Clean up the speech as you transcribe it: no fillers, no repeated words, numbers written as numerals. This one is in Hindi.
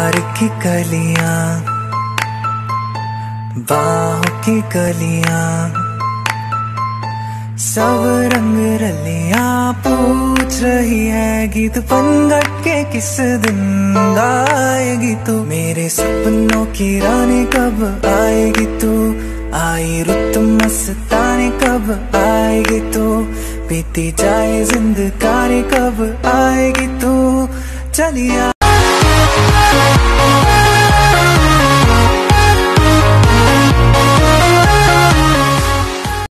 प्यार की कलियां, बाहों की कलियां, सब रंग रलियां पूछ रही है गीत बनघट के किस दिन गाएगी तू। मेरे सपनों की रानी कब आएगी तू, आई रुत मस्तानी कब आएगी तू, बीती जाए जिंदगानी कब आएगी तू, चलिया।